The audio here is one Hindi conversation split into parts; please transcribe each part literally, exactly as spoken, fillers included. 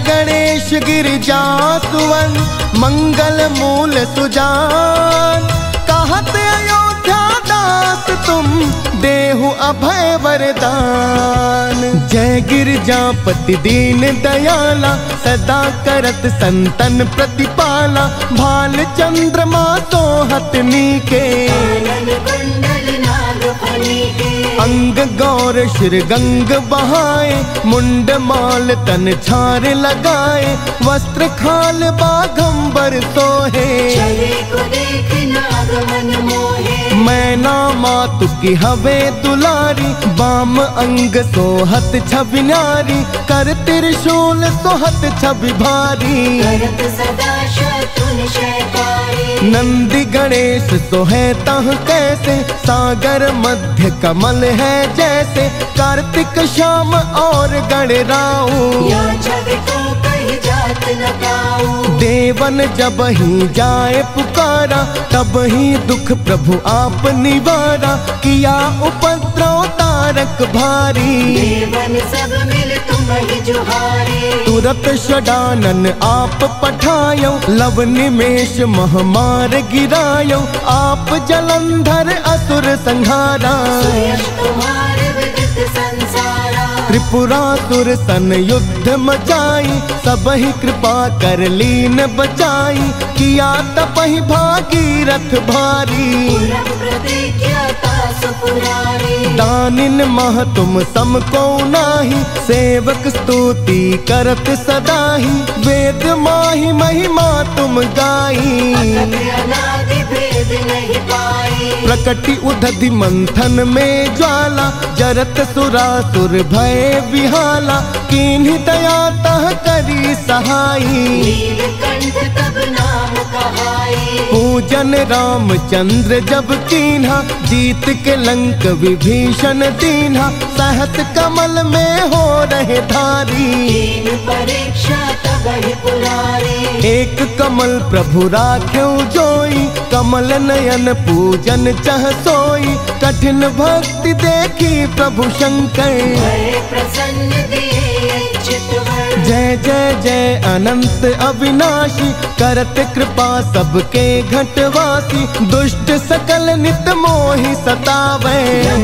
गणेश गिरिजा सुवन मंगल मूल सुजान। कहत अयोध्या दास तुम देहु अभय वरदान। जय गिरजापति दीन दयाला सदा करत संतन प्रतिपाला। भाल चंद्रमा सोहत नीके अंग गौर शिर गंग बहाए। मुंड माल तन छार लगाए वस्त्र खाल बाघंबर सोहे। मैना मातु की हवे दुलारी बाम अंग सोहत छवि न्यारी। कर त्रिशूल सोहत छवि भारी नंदी गणेश सोहे तह कैसे। सागर मध्य कमल है जैसे कार्तिक श्याम और गणराऊ। देवन जब ही जाए पुकारा तब ही दुख प्रभु आप निवारा। किया उपद्रव तारक भारी देवन सब मिल तुम ही जुहारे। तुरत षडानन आप पठायो लव निमेष महामार गिरायो। आप जलंधर असुर संहारा त्रिपुरासुर सन युद्ध मचाई। सब ही कृपा कर लीन बचाई। किया तपहि भागीरथ भारी दानिन मह तुम सम को नाही। सेवक स्तुति करत सदाही वेद माही महिमा तुम गाई। प्रकटि उदधि मंथन में ज्वाला जरत सुरासुर भय विहाला। किन्हीं दया तह करी सहाई पूजन रामचंद्र जब कीन्हा। जीत के लंक विभीषण दीन्हा। सहस कमल में हो रहे धारी परीक्षा तब ही पुरारी। एक कमल प्रभु राख्यो जोई कमल नयन पूजन चह सोई। कठिन भक्ति देखी प्रभु शंकर प्रसन्न दिए। जय जय जय अनंत अविनाशी करत कृपा सबके घटवासी। दुष्ट सकल नित मोहि सतावे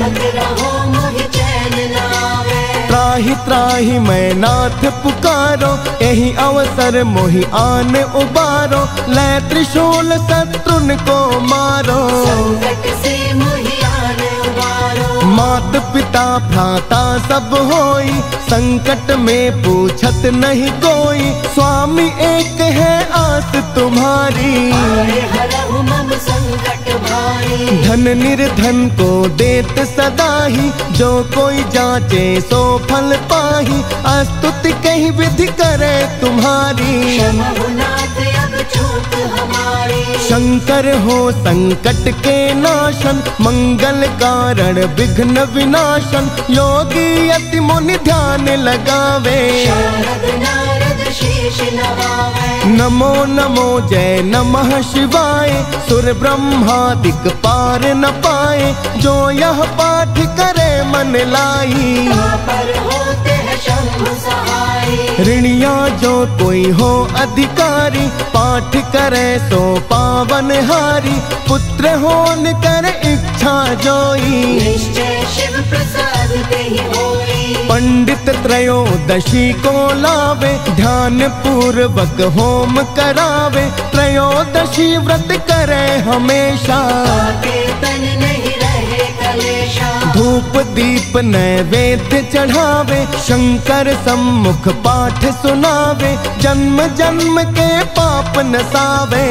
त्राहि त्राहि मैं नाथ पुकारो। यही अवसर मोहि आन उबारो। लै त्रिशूल शत्रुन को मारो मात पिता भ्राता सब होई। संकट में पूछत नहीं कोई स्वामी एक है आस तुम्हारी। धन निर्धन को देत सदाही जो कोई जाचे सो फल पाही। स्तुति कहीं विधि करे तुम्हारी शंकर हो संकट के नाशन। मंगल कारण विघ्न विनाशन। योगी अति मुनि ध्यान लगावे नमो नमो जय नमः शिवाय। सुर ब्रह्मादिक पार न पाए जो यह पाठ करे मन लाई। ऋणिया जो कोई हो अधिकारी पाठ करे सो पावन हारी। पुत्र होन कर इच्छा जोई निश्चय शिव प्रसाद ते ही होई। पंडित त्रयोदशी को लावे ध्यान पूर्वक होम करावे। त्रयोदशी व्रत करे हमेशा धूप दीप नैवेद्य चढ़ावे। शंकर सम्मुख पाठ सुनावे जन्म जन्म के पाप नसावे।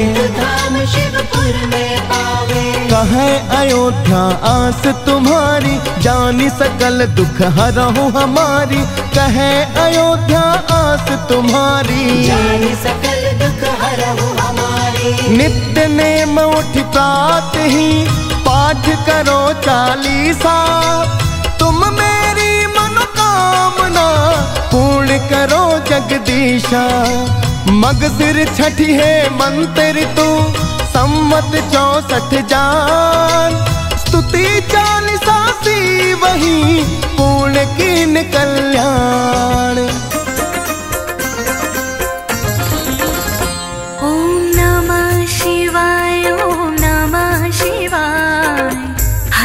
कहे अयोध्या आस तुम्हारी जानी सकल दुख हरहु हमारी। कहे अयोध्या आस तुम्हारी जानी सकल दुख हरहु हमारी। नित्य नेम उठ प्रात ही पाठ करो चालीसा। तुम मेरी मनोकामना पूर्ण करो जगदीशा। मग सिर छठी है मंत्र तू सम्मत चौसठ जान। स्तुति चालीसा सी वही पूर्ण कीन कल्याण।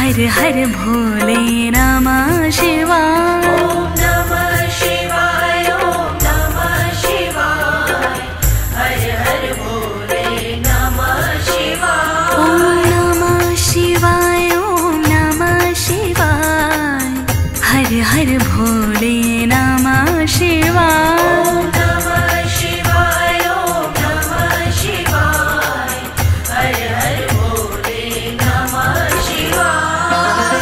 हर हर भोले नमः शिवाय। ओम नमः शिवाय, ओम नमः शिवाय, हर हर भोले नमः शिवाय। ओम नमः शिवाय, ओम नमः शिवाय, हर हर भोले नमः शिवाय। ओम नमः शिवाय, ओम नमः शिवाय, हर हर भोले नमः शिवाय।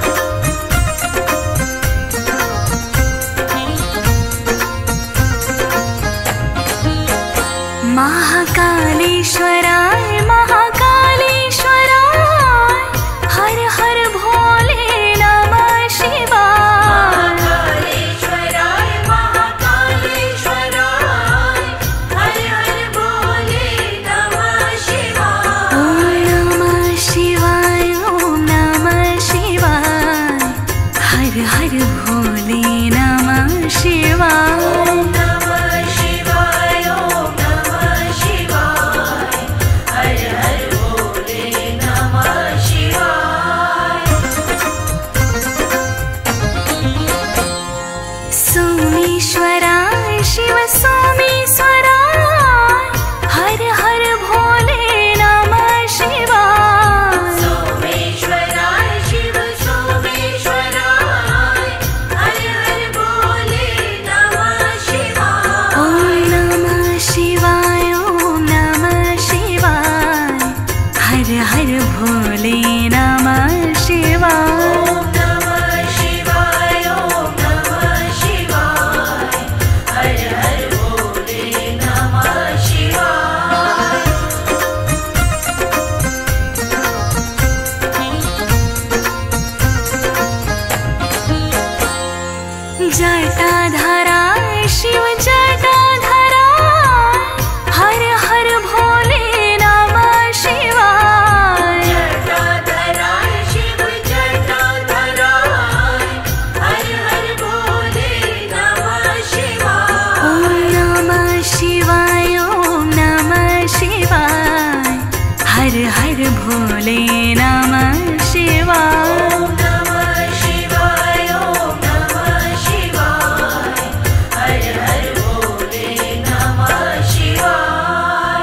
महाकालेश्वराय महाकालेश्वराय, हर हर भोले नमः शिवाय। महाकालेश्वराय महाकालेश्वराय, हर हर भोले नमः शिवाय। ओम नमः शिवाय, ओम नमः शिवाय, हर हर भोले नमः शिवाय। ओम नमः शिवाय, ओम नमः शिवाय, हर हर भोले नमः शिवाय। सोमेश्वराय शिव सोमेश्वराय, हर हर भोले नमः शिवाय। सोमेश्वराय शिव सोमेश्वराय, हर हर भोले नमः शिवाय। ओम नमः शिवाय, ओम नमः शिवाय, हर हर भोले नमः शिवाय। ओम नमः शिवाय, ओम नमः शिवाय, हर हर भोले नमः शिवाय। जटाधराय शिव जटाधराय, हर हर भोले नमः शिवाय। जटाधराय शिव जटाधराय, हर हर भोले नमः शिवाय। ओम नमः शिवाय, ओम नमः शिवाय, हर हर भोले नमः शिवाय। ओम नमः शिवाय, ओम नमः शिवाय, हर हर भोले नमः शिवाय।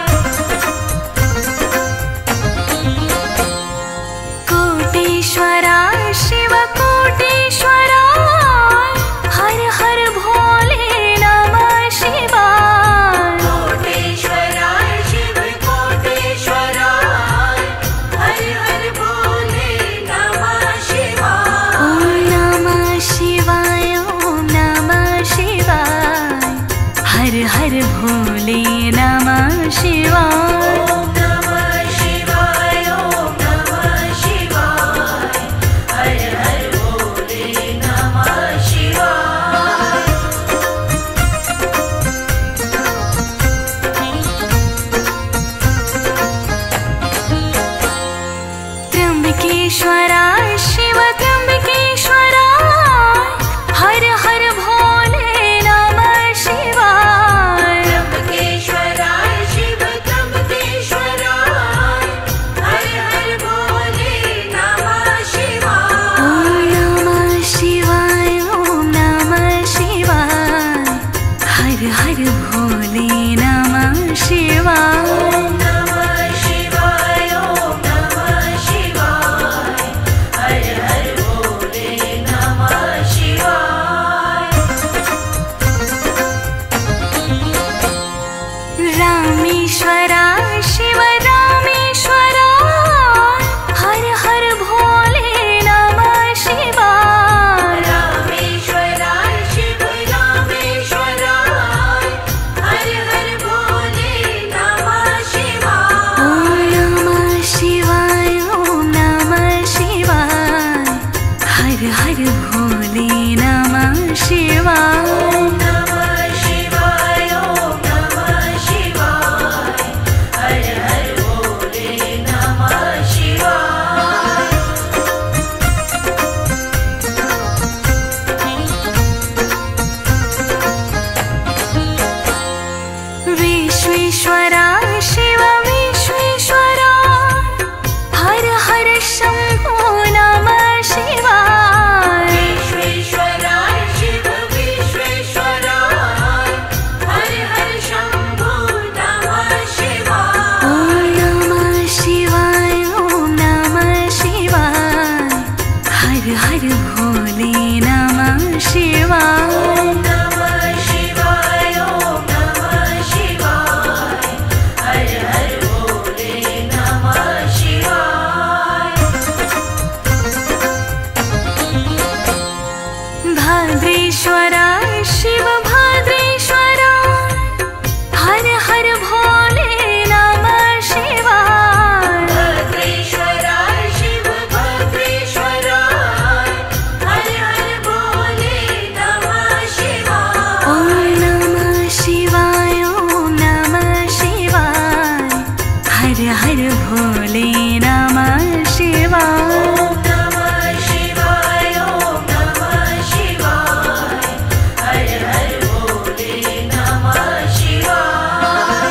कोटेश्वराय शिव कोटेश्वराय, हर हर भोले नमः शिवाय। कोटेश्वराय शिव कोटेश्वराय, हर हर भोले नमः शिवाय। ओम नमः शिवाय, ओम नमः शिवाय, हर हर भोले नमः शिवाय। ओम नमः शिवाय, ओम नमः शिवाय, हर हर भोले नमः शिवाय। त्र्यंबकेश्वराय शिव त्र्यंबकेश्वराय, हर हर भोले नमः शिवाय। त्र्यंबकेश्वराय शिव त्र्यंबकेश्वराय, हर हर भोले नमः शिवाय। ओम नमः शिवाय, ओम नमः शिवाय, हर हर भोले नमः शिवाय। ओम नमः शिवाय, ओम नमः शिवाय, हर हर भोले नमः शिवाय। रामेश्वराय शिव रामेश्वराय, हर हर भोले नमः शिवाय। रामेश्वराय शिव रामेश्वराय, हर हर भोले नमः शिवाय। ओम नमः शिवाय, ओम नमः शिवाय, हर हर भोले नमः शिवाय। ओम नमः शिवाय, ओम नमः शिवाय, हर हर भोले नमः शिवाय। विश्वेश्वराय शिव विश्वेश्वराय, हर हर शंभो नमः हर भोले नमः शिवाय। ॐ नमः शिवाय ॐ नमः शिवाय हर हर भोले नमः शिवाय। भाद्रेश्वराय शिव भाद्रेश्वराय हर हर भोले नमः शिवाय। भद्रेश्वराय शिव भद्रेश्वराय हर हर भोले नमः शिवाय। ॐ नमः शिवाय ॐ नमः शिवाय हर हर भोले नमः शिवाय। ॐ नमः शिवाय ॐ नमः शिवाय हर हर भोले नमः शिवाय।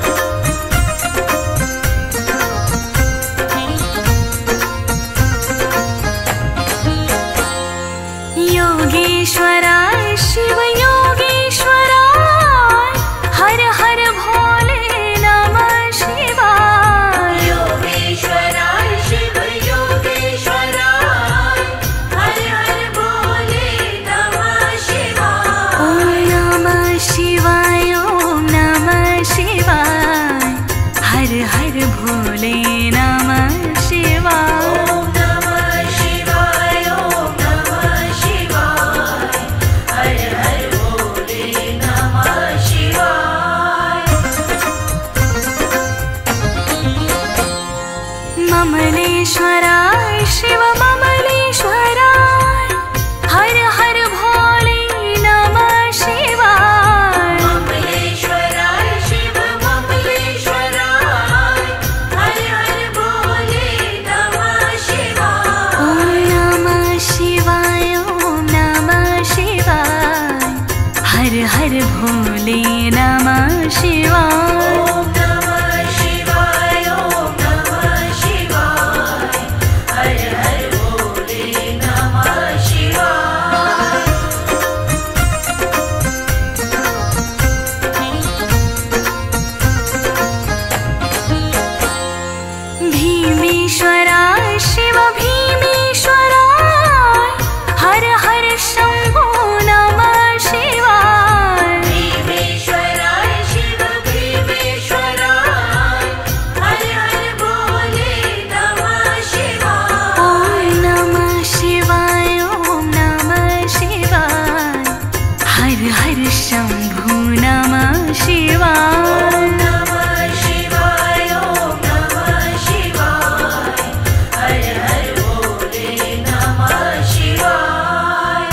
योगेश्वराय शिव योगेश्वराय हर हर भोले नमः शिवाय। योगेश्वराय शिव योगेश्वराय हर हर भोले नमः शिवाय। ॐ नमः शिवाय ॐ नमः शिवाय हर हर भोले नमः शिवाय। ॐ नमः शिवाय ॐ नमः शिवाय हर हर भोले नमः शिवाय। ममलेश्वराय शिव ममलेश्वराय हर हर भोले नमः शिवाय। ममलेश्वराय शिव ममलेश्वराय हर हर भोले नमः शिवाय। ॐ नमः शिवाय ॐ नमः शिवाय हर हर भोले नमः शिवाय। ॐ नमः शिवाय ॐ नमः शिवाय हर हर भोले नमः शिवाय। भीमेश्वराय शिव भीमेश्वराय हर हर शंभो नमः शिवाय। भीमेश्वराय शिव भीमेश्वराय हर हर भोले नमः शिवाय। ॐ नमः शिवाय ॐ नमः शिवाय हर हर शंभो नमः शिवाय। ॐ नमः शिवाय ॐ नमः शिवाय हर हर भोले नमः शिवाय।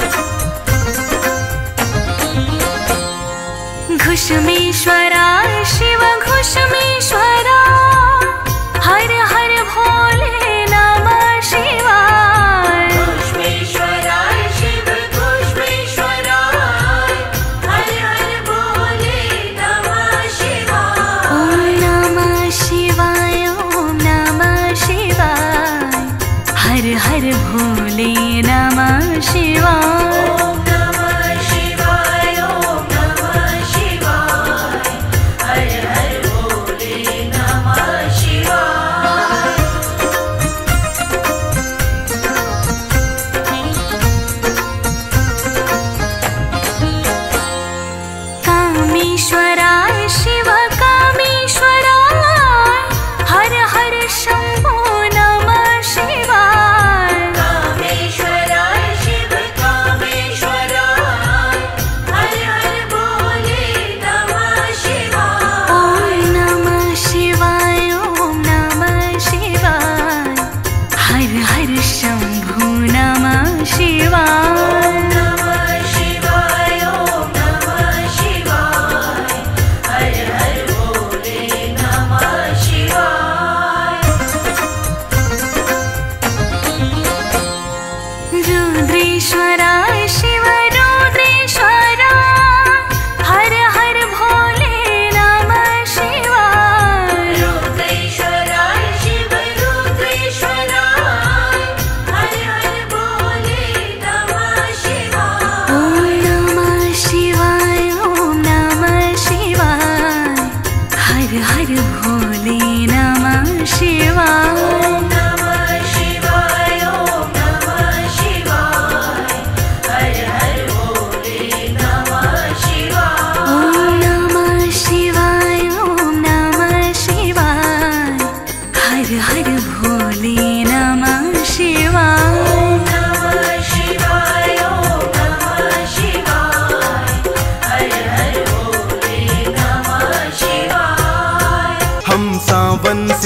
घुष्मेश्वराय शिव घुष्मेश्वराय हर हर भोले नमः शिवाय। घुष्मेश्वराय शिव घुष्मेश्वराय हर हर भोले नमः शिवाय। ॐ नमः शिवाय ॐ नमः शिवाय हर हर भोले नमः शिवाय। ॐ नमः शिवाय ॐ नमः शिवाय हर हर भोले नमः शिवाय। कामेश्वराय शिव कामेश्वराय हर हर शंभो नमः शिवाय। कामेश्वराय शिव कामेश्वराय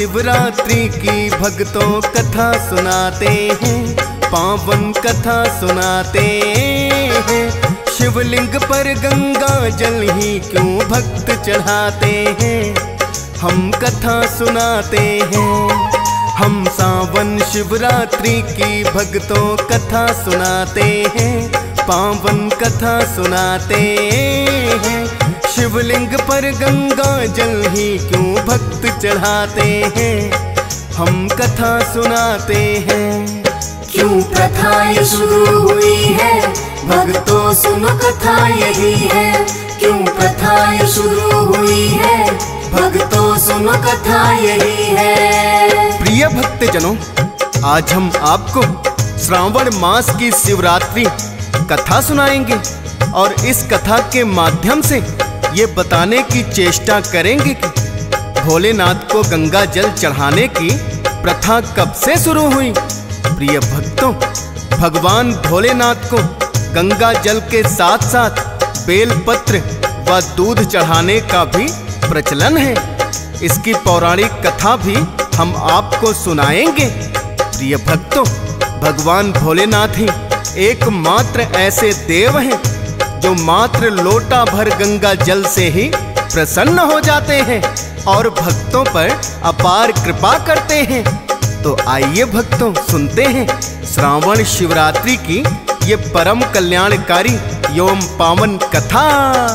शिवरात्रि की भक्तों कथा सुनाते हैं, पावन कथा सुनाते हैं। शिवलिंग पर गंगा जल ही क्यों भक्त चढ़ाते हैं, हम कथा सुनाते हैं। हम सावन शिवरात्रि की भक्तों कथा सुनाते हैं, पावन कथा सुनाते हैं। शिवलिंग पर गंगा जल ही क्यों भक्त चढ़ाते हैं, हम कथा सुनाते हैं। क्यों प्रथा ये शुरू हुई है, भक्तों सुनो कथा यही है। क्यों प्रथा ये शुरू हुई है, भक्तों सुनो कथा यही है। प्रिय भक्तजनों, आज हम आपको श्रावण मास की शिवरात्रि कथा सुनाएंगे और इस कथा के माध्यम से ये बताने की चेष्टा करेंगे कि भोलेनाथ को गंगा जल चढ़ाने की प्रथा कब से शुरू हुई। प्रिय भक्तों, भगवान भोलेनाथ को गंगा जल के साथ साथ बेलपत्र व दूध चढ़ाने का भी प्रचलन है। इसकी पौराणिक कथा भी हम आपको सुनाएंगे। प्रिय भक्तों, भगवान भोलेनाथ ही एकमात्र ऐसे देव हैं जो मात्र लोटा भर गंगा जल से ही प्रसन्न हो जाते हैं और भक्तों पर अपार कृपा करते हैं। तो आइए भक्तों, सुनते हैं श्रावण शिवरात्रि की ये परम कल्याणकारी एवं पावन कथा।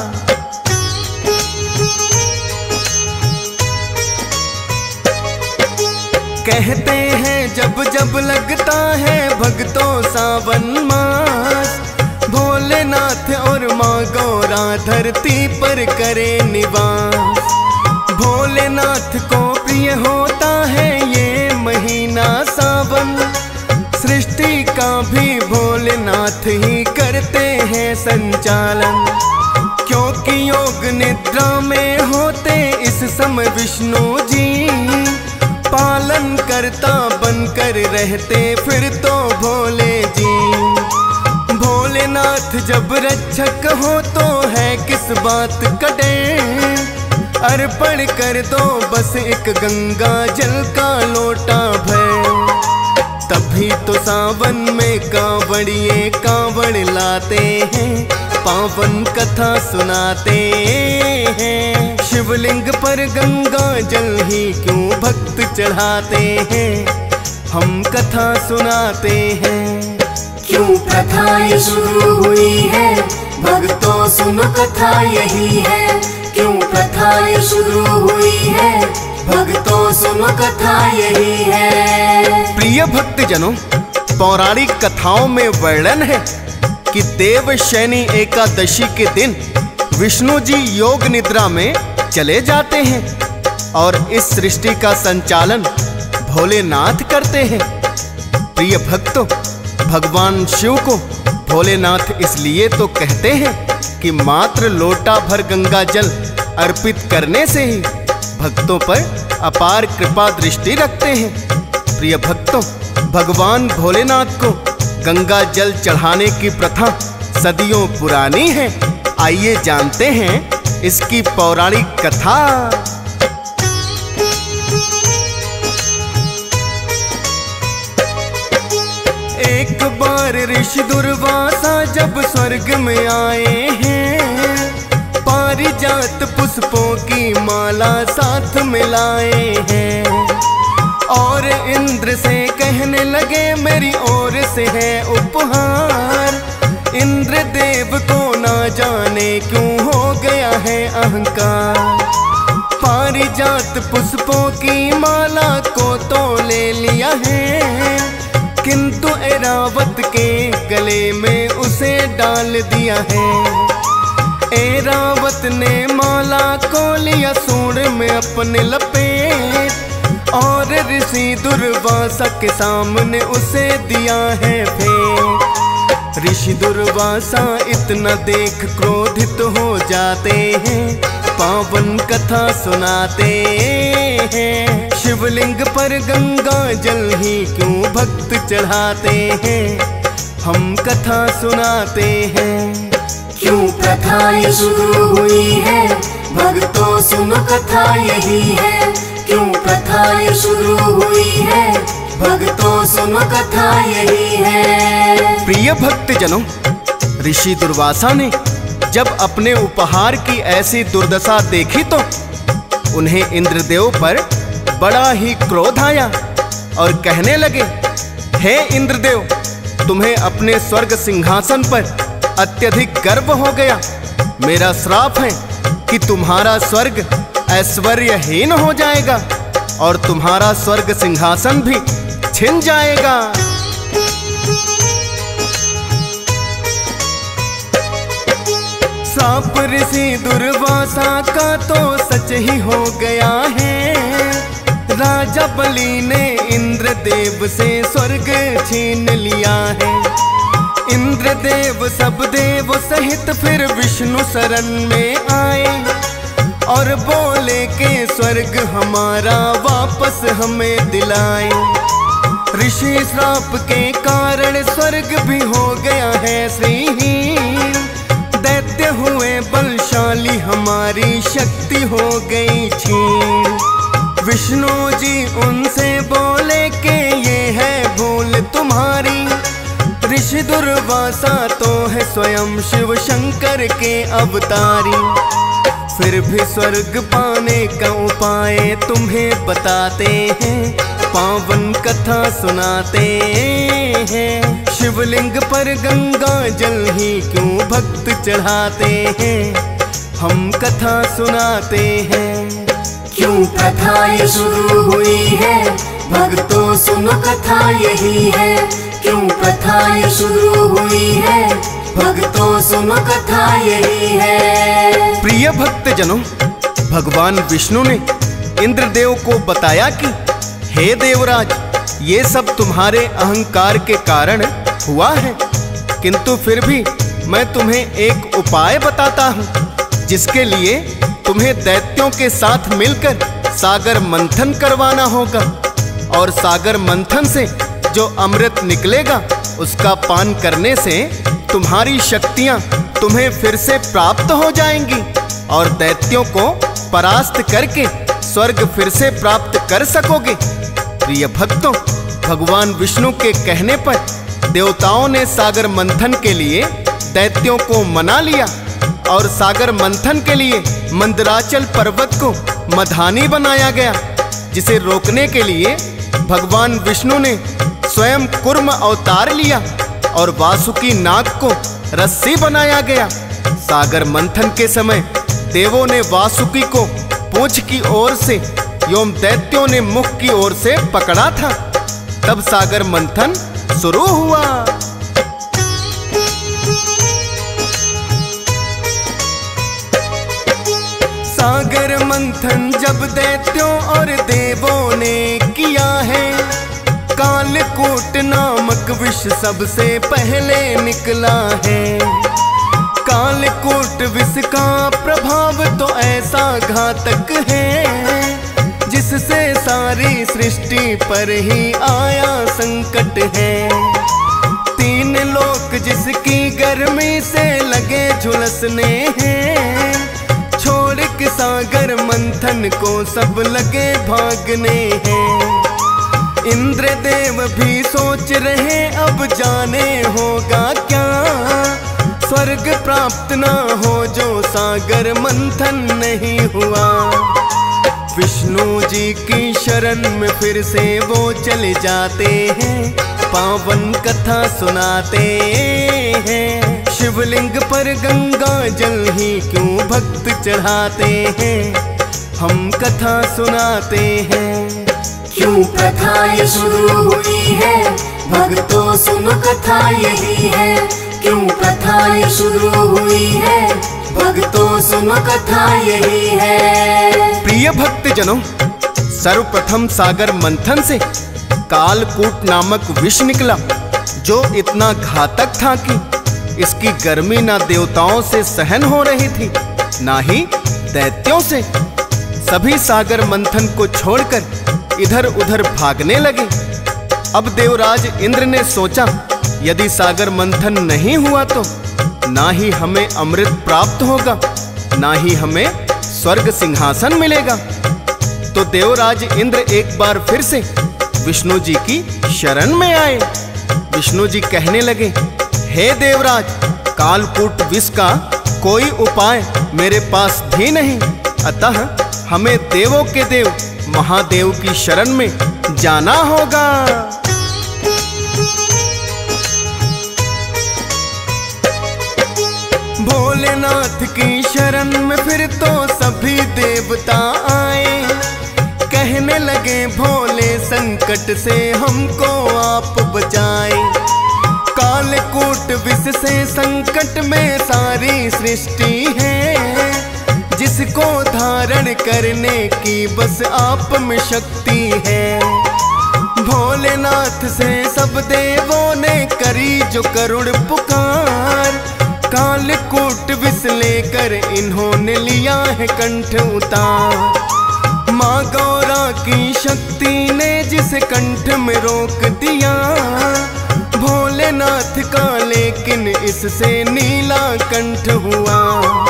कहते हैं जब जब लगता है भक्तों सावन मास, भोलेनाथ और माँ गौरा धरती पर करे निवास। भोलेनाथ को प्रिय होता है ये महीना सावन, सृष्टि का भी भोलेनाथ ही करते हैं संचालन। क्योंकि योग निद्रा में होते इस समय विष्णु जी, पालन करता बनकर रहते फिर तो भोले जी। भोलेनाथ जब रक्षक हो तो है किस बात का डर, अर्पण कर दो बस एक गंगा जल का लोटा भर। तभी तो सावन में कांवड़िए कांवड़ लाते हैं, पावन कथा सुनाते हैं। शिवलिंग पर गंगा जल ही क्यों भक्त चढ़ाते हैं, हम कथा सुनाते हैं। क्यों प्रथा ये शुरू हुई है, भक्तों सुनो कथा यही है। क्यों प्रथा ये शुरू हुई है, भक्तों सुनो कथा यही है। प्रिय भक्तजनों, पौराणिक कथाओं में वर्णन है कि देवशयनी एकादशी के दिन विष्णु जी योग निद्रा में चले जाते हैं और इस सृष्टि का संचालन भोलेनाथ करते हैं। प्रिय भक्तों, भगवान शिव को भोलेनाथ इसलिए तो कहते हैं कि मात्र लोटा भर गंगा जल अर्पित करने से ही भक्तों पर अपार कृपा दृष्टि रखते हैं। प्रिय भक्तों, भगवान भोलेनाथ को गंगा जल चढ़ाने की प्रथा सदियों पुरानी है। आइए जानते हैं इसकी पौराणिक कथा। एक बार ऋषि दुर्वासा जब स्वर्ग में आए हैं, पारिजात पुष्पों की माला साथ मिलाए हैं और इंद्र से कहने लगे मेरी ओर से है उपहार। इंद्र देव को ना जाने क्यों हो गया है अहंकार, पारिजात पुष्पों की माला को तो ले लिया है, किंतु ऐरावत के गले में उसे डाल दिया है। ऐरावत ने माला को लिया सूंड में अपने लपेट और ऋषि दुर्वासा के सामने उसे दिया है फेंक। ऋषि दुर्वासा इतना देख क्रोधित हो जाते हैं, पावन कथा सुनाते हैं। शिवलिंग पर गंगा जल ही क्यों भक्त चढ़ाते हैं, हम कथा सुनाते हैं। क्यों प्रथा ये शुरू हुई है, भक्तों सुनो कथा यही है। क्यों प्रथा ये शुरू हुई है, भक्तों सुनो कथा यही है। प्रिय भक्त जनों, ऋषि दुर्वासा ने जब अपने उपहार की ऐसी दुर्दशा देखी तो उन्हें इंद्रदेव पर बड़ा ही क्रोध आया और कहने लगे, हे इंद्रदेव, तुम्हें अपने स्वर्ग सिंहासन पर अत्यधिक गर्व हो गया। मेरा श्राप है कि तुम्हारा स्वर्ग ऐश्वर्यहीन हो जाएगा और तुम्हारा स्वर्ग सिंहासन भी छिन जाएगा। श्राप ऋषि दुर्वासा का तो सच ही हो गया है। राजा बलि ने इंद्रदेव से स्वर्ग छीन लिया है। इंद्रदेव सब देव सहित फिर विष्णु शरण में आए और बोले कि स्वर्ग हमारा वापस हमें दिलाए। ऋषि श्राप के कारण स्वर्ग भी हो गया है श्रीहीन। दैत्य हुए बलशाली, हमारी शक्ति हो गई छीन। विष्णु जी उनसे बोले कि ये है भूल तुम्हारी। ऋषि दुर्वासा तो है स्वयं शिव शंकर के अवतारी। फिर भी स्वर्ग पाने का उपाय तुम्हें बताते हैं, पावन कथा सुनाते हैं। शिवलिंग पर गंगा जल ही क्यों भक्त चढ़ाते हैं, हम कथा सुनाते हैं। क्यों प्रथा ये शुरू हुई है, भक्तों सुनो कथा यही है। क्यों प्रथा ये शुरू हुई है, भक्तों सुनो कथा यही है। प्रिय भक्त जनों, भगवान विष्णु ने इंद्रदेव को बताया कि हे देवराज, ये सब तुम्हारे अहंकार के कारण हुआ है, किंतु फिर भी मैं तुम्हें एक उपाय बताता हूँ, जिसके लिए तुम्हें दैत्यों के साथ मिलकर सागर मंथन करवाना होगा और सागर मंथन से जो अमृत निकलेगा उसका पान करने से तुम्हारी शक्तियां तुम्हें फिर से प्राप्त हो जाएंगी और दैत्यों को परास्त करके स्वर्ग फिर से प्राप्त कर सकोगे। प्रिय भक्तों, भगवान विष्णु के कहने पर देवताओं ने सागर मंथन के लिए दैत्यों को मना लिया और सागर मंथन के लिए मंदराचल पर्वत को मधानी बनाया गया, जिसे रोकने के लिए भगवान विष्णु ने स्वयं कूर्म अवतार लिया और वासुकी नाग को रस्सी बनाया गया। सागर मंथन के समय देवों ने वासुकी को पूंछ की ओर से एवं दैत्यों ने मुख की ओर से पकड़ा था। तब सागर मंथन शुरू हुआ। सागर मंथन जब दैत्यों और देवों ने किया है, कालकूट नामक विष सबसे पहले निकला है। कालकूट विष का प्रभाव तो ऐसा घातक है, जिससे सारी सृष्टि पर ही आया संकट है। तीन लोक जिसकी गर्मी से लगे झुलसने हैं, छोड़ के सागर मंथन को सब लगे भागने हैं। इंद्रदेव भी सोच रहे अब जाने होगा क्या, स्वर्ग प्राप्त ना हो जो सागर मंथन नहीं हुआ। विष्णु जी की शरण में फिर से वो चले जाते हैं, पावन कथा सुनाते हैं। शिवलिंग पर गंगा जल ही क्यों भक्त चढ़ाते हैं, हम कथा सुनाते हैं। क्यों प्रथा ये शुरू हुई है, भक्तों सुनो कथा यही है। क्यों प्रथा ये शुरू हुई है, भक्तों सुनो कथा यही है। प्रिय भक्त जनों, सर्वप्रथम सागर मंथन से कालकूट नामक विष निकला, जो इतना घातक था कि इसकी गर्मी ना देवताओं से सहन हो रही थी, ना ही दैत्यों से। सभी सागर मंथन को छोड़कर इधर उधर भागने लगे। अब देवराज इंद्र ने सोचा, यदि सागर मंथन नहीं हुआ तो ना ही हमें अमृत प्राप्त होगा, ना ही हमें स्वर्ग सिंहासन मिलेगा। तो देवराज इंद्र एक बार फिर से विष्णु जी की शरण में आए। विष्णु जी कहने लगे, हे देवराज, कालकूट विष का कोई उपाय मेरे पास भी नहीं, अतः हमें देवों के देव महादेव की शरण में जाना होगा। भोलेनाथ की शरण में फिर तो सभी देवता आए। कहने लगे, भोले संकट से हमको आप बचाए। कालकूट विष से संकट में सारी सृष्टि है, जिसको धारण करने की बस आप में शक्ति है। भोलेनाथ से सब देवों ने करी जो करुण पुकार, कालकूट विष लेकर इन्होंने लिया है कंठ उतार। माँ गौरा की शक्ति ने जिसे कंठ में रोक दिया, भोलेनाथ का लेकिन इससे नीला कंठ हुआ।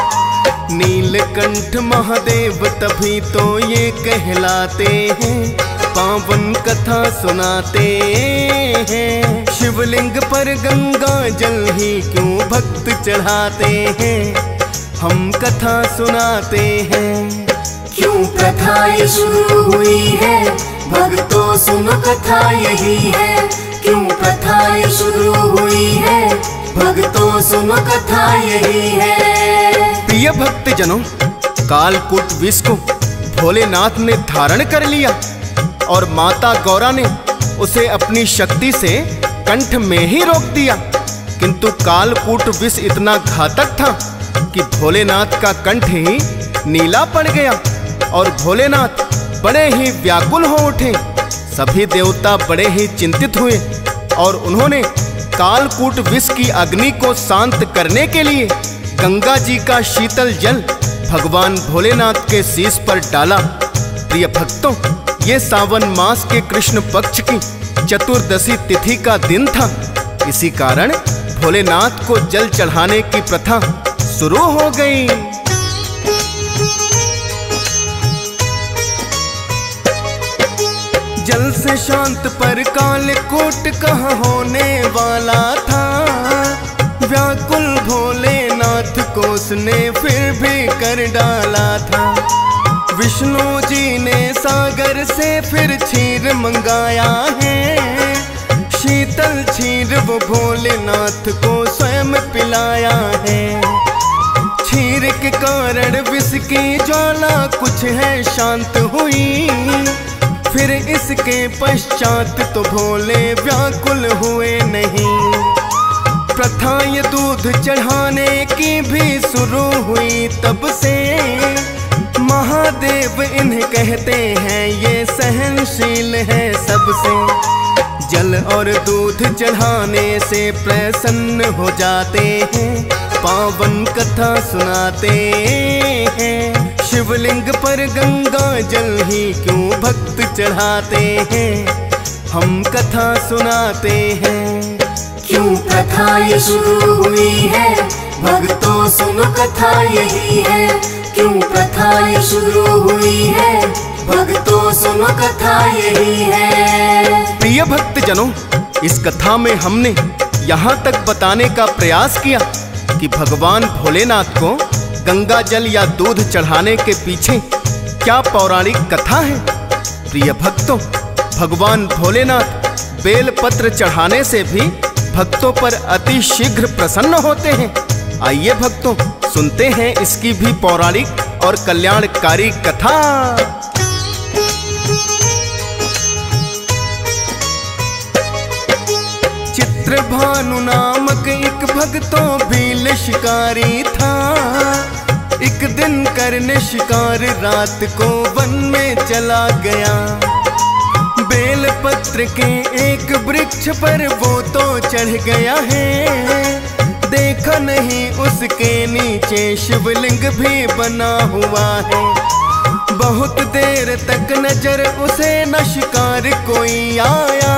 नीलकंठ महादेव तभी तो ये कहलाते हैं, पावन कथा सुनाते हैं। शिवलिंग पर गंगा जल ही क्यों भक्त चढ़ाते हैं, हम कथा सुनाते हैं। क्यों प्रथा ये शुरू हुई है, भक्तों सुनो कथा यही है। क्यों प्रथा ये शुरू हुई है, भक्तों सुनो कथा यही है। प्रिय भक्त जनों, कालकूट विष को भोलेनाथ ने धारण कर लिया और माता गौरा ने उसे अपनी शक्ति से कंठ में ही रोक दिया। किंतु कालकूट विष इतना घातक था कि भोलेनाथ का कंठ ही नीला पड़ गया और भोलेनाथ बड़े ही व्याकुल हो उठे। सभी देवता बड़े ही चिंतित हुए और उन्होंने कालकूट विष की अग्नि को शांत करने के लिए गंगा जी का शीतल जल भगवान भोलेनाथ के शीश पर डाला। प्रिय भक्तों, ये सावन मास के कृष्ण पक्ष की चतुर्दशी तिथि का दिन था। इसी कारण भोलेनाथ को जल चढ़ाने की प्रथा शुरू हो गई। जल से शांत पर कालकूट कहाँ होने वाला था। व्याकुल भोलेनाथ को उसने फिर भी कर डाला था। विष्णु जी ने सागर से फिर क्षीर मंगाया है। शीतल क्षीर वो भोलेनाथ को स्वयं पिलाया है। क्षीर के कारण विष की ज्वाला कुछ है शांत हुई। फिर इसके पश्चात तो भोले व्याकुल हुए नहीं। प्रथा ये दूध चढ़ाने की भी शुरू हुई तब से। महादेव इन्हें कहते हैं ये सहनशील है सबसे। जल और दूध चढ़ाने से प्रसन्न हो जाते हैं। पावन कथा सुनाते हैं। शिवलिंग पर गंगा जल ही क्यों भक्त चढ़ाते हैं। हम कथा सुनाते हैं। क्यों प्रथा ये शुरू हुई है, भक्तों सुनो कथा यही है। क्यों प्रथा ये शुरू हुई है, भक्तों सुनो कथा यही है। प्रिय भक्त जनों, इस कथा में हमने यहाँ तक बताने का प्रयास किया कि भगवान भोलेनाथ को गंगा जल या दूध चढ़ाने के पीछे क्या पौराणिक कथा है। प्रिय भक्तों, भगवान भोलेनाथ बेलपत्र चढ़ाने से भी भक्तों पर अति शीघ्र प्रसन्न होते हैं। आइए भक्तों, सुनते हैं इसकी भी पौराणिक और कल्याणकारी कथा। चित्रभानु नामक एक भक्तों भील शिकारी था। एक दिन करने शिकार रात को वन में चला गया। बेलपत्र के एक वृक्ष पर वो तो चढ़ गया है। देखा नहीं उसके नीचे शिवलिंग भी बना हुआ है। बहुत देर तक नजर उसे न शिकार कोई आया।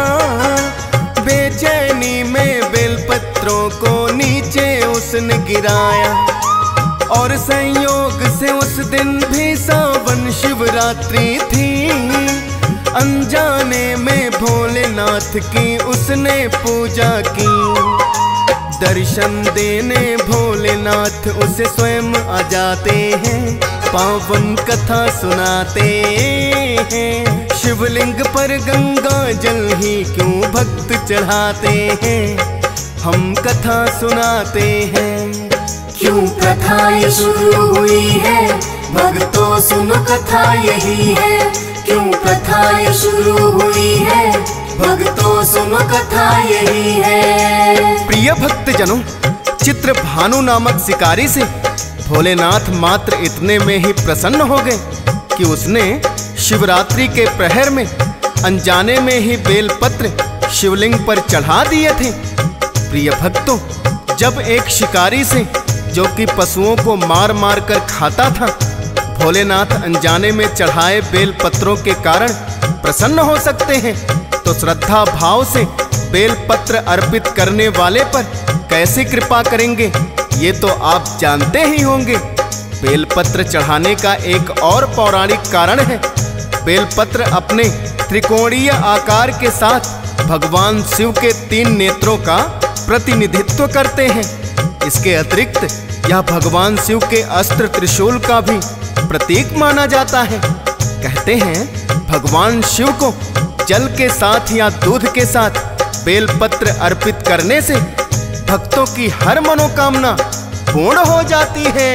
बेचैनी में बेलपत्रों को नीचे उसने गिराया और संयोग से उस दिन भी सावन शिवरात्रि थी। अनजाने में भोलेनाथ की उसने पूजा की। दर्शन देने भोलेनाथ उसे स्वयं आ जाते हैं, पावन कथा सुनाते हैं। शिवलिंग पर गंगा जल ही क्यों भक्त चढ़ाते हैं, हम कथा सुनाते हैं। क्यों प्रथा ये शुरू हुई है, भक्तों सुनो कथा यही है। क्यों प्रथा ये शुरू हुई है, भक्तों सुनो कथा यही है। प्रिय भक्तजनों, चित्रभानु नामक शिकारी से भोलेनाथ मात्र इतने में ही प्रसन्न हो गए कि उसने शिवरात्रि के प्रहर में अनजाने में ही बेलपत्र शिवलिंग पर चढ़ा दिए थे। प्रिय भक्तों, जब एक शिकारी से जो कि पशुओं को मार मार कर खाता था, भोलेनाथ अनजाने में चढ़ाए बेलपत्रों के कारण प्रसन्न हो सकते हैं, तो श्रद्धा भाव से बेलपत्र अर्पित करने वाले पर कैसे कृपा करेंगे, ये तो आप जानते ही होंगे। बेलपत्र चढ़ाने का एक और पौराणिक कारण है। बेलपत्र अपने त्रिकोणीय आकार के साथ भगवान शिव के तीन नेत्रों का प्रतिनिधित्व करते हैं। इसके अतिरिक्त यह भगवान शिव के अस्त्र त्रिशूल का भी प्रतीक माना जाता है। कहते हैं भगवान शिव को जल के साथ या दूध के साथ बेलपत्र अर्पित करने से भक्तों की हर मनोकामना पूर्ण हो जाती है।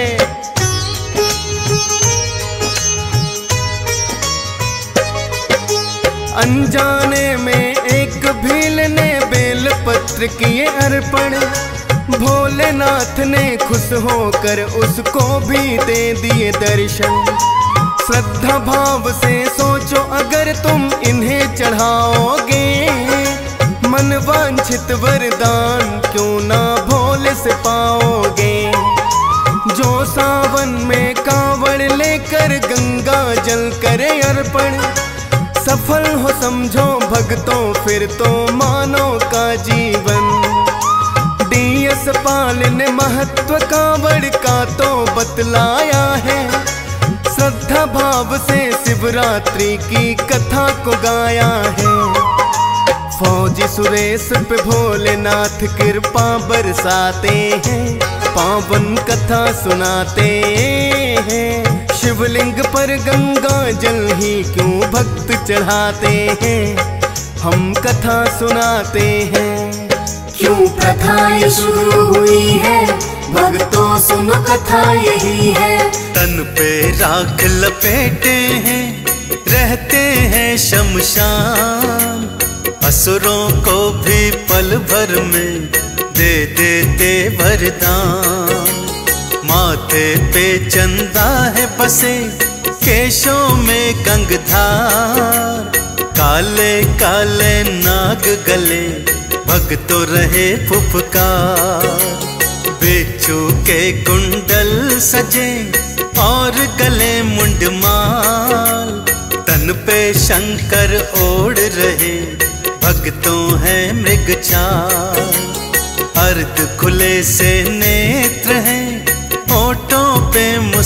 अनजाने में एक भील ने बेलपत्र किए अर्पण, भोलेनाथ ने खुश होकर उसको भी दे दिए दर्शन। श्रद्धा भाव से सोचो अगर तुम इन्हें चढ़ाओगे, मन वांछित वरदान क्यों ना भोले से पाओगे। जो सावन में कांवड़ लेकर गंगा जल करे अर्पण, सफल हो समझो भक्तों फिर तो मानो का जीवन। डीएस पाल ने महत्व कांवड़ का तो बतलाया है, श्रद्धा भाव से शिवरात्रि की कथा को गाया है। फौजी सुरेश पे भोलेनाथ कृपा बरसाते हैं, पावन कथा सुनाते हैं। शिवलिंग पर गंगा जल ही क्यों भक्त चढ़ाते हैं, हम कथा सुनाते हैं। क्यों प्रथा ये शुरू हुई है, भक्तों सुनो कथा यही है। तन पे राख लपेटे हैं, रहते हैं शमशान। असुरों को भी पल भर में दे देते वरदान। माथे पे चंदा है बसे, केशों में गंगधार। काले काले नाग गले, भक्तों रहे फुफकार। बेचू के कुंडल सजे और गले मुंडमाल। तन पे शंकर ओढ़ रहे, भक्तों है मृगछाल। अर्ध खुले से नेत्र हैं, होठों पे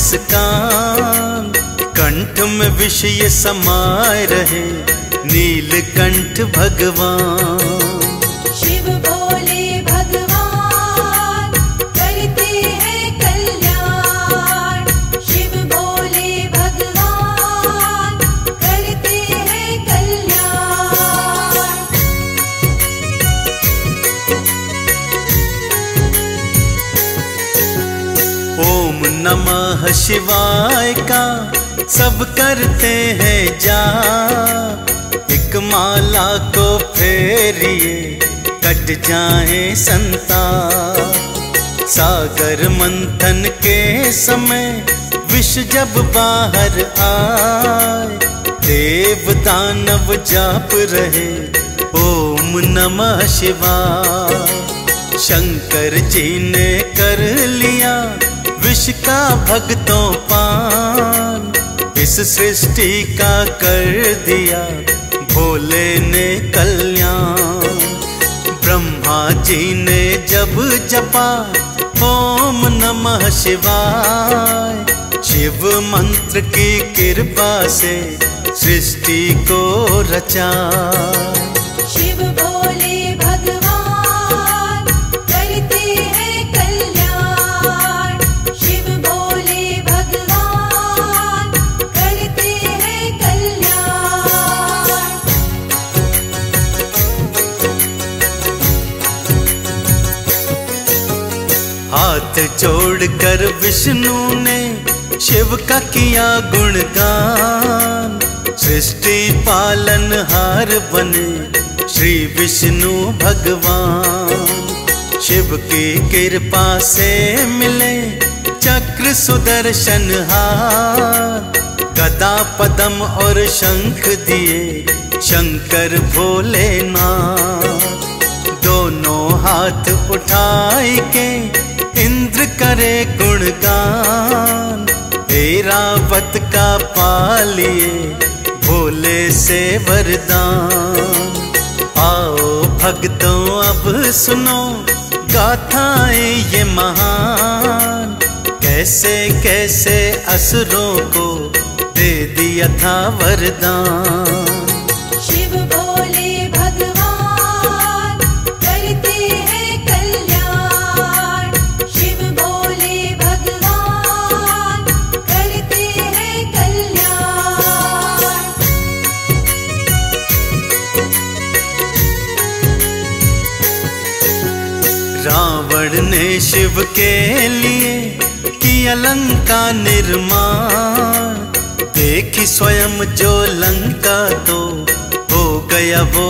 मुस्कान। कंठ में विष ये समाये रहे, नीलकंठ भगवान। शिव भोले भगवान करते हैं कल्याण। शिव भोले भगवान करते हैं कल्याण। ओम नमः शिवाय का सब करते हैं जाप। एक माला को फेरिए, कट जाए संताप। सागर मंथन के समय विष जब बाहर आए, देव दानव जाप रहे ओम नमः शिवाय। शंकर जी ने कर लिया विष का भक्तों पान। इस सृष्टि का कर दिया भोले ने कल्याण। ब्रह्मा जी ने जब जपा ओम नमः शिवाय। शिव मंत्र की कृपा से सृष्टि को रचाए। शिव भोले भगवान करते हैं कल्याण। शिव भोले भगवान करते हैं कल्याण। हाथ जोड़कर विष्णु ने शिव का किया गुणगान। सृष्टि पालनहार बने श्री विष्णु भगवान। शिव की कृपा से मिले चक्र सुदर्शन हार। गदा पद्म और शंख दिए शंकर भोलेनाथ। दोनों हाथ उठाए के इंद्र करे गुणगान। ऐरावत का पालिए भोले से वरदान। आओ भक्तों अब सुनो गाथाएं ये महान। कैसे कैसे असुरों को दे दिया था वरदान। शिव भोले भगवान करते हैं कल्याण। शिव भोले भगवान करते हैं कल्याण। रावण ने शिव के लिए किया लंका निर्माण। देखी स्वयं जो लंका तो हो गया वो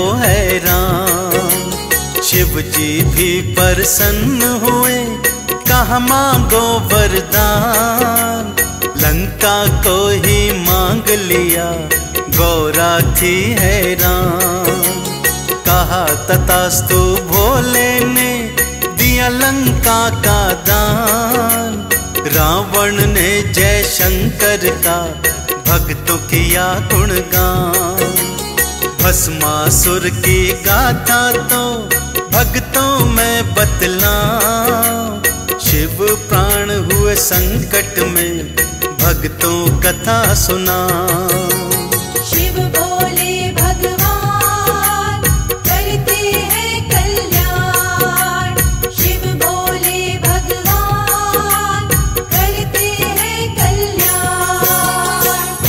हैरान। शिव जी भी प्रसन्न हुए कहा मांगो वरदान। लंका को ही मांग लिया गौरा थी हैरान। कहा तथास्तु भोले ने दिया लंका का दान। रावण ने जय शंकर का भक्तों किया गुणगान। भस्मासुर की गाथा तो भक्तों में बतलाऊं। शिव प्राण हुए संकट में भक्तों कथा सुनाऊं। शिव भोले भगवान करते हैं कल्याण। शिव भोले भगवान करते हैं कल्याण।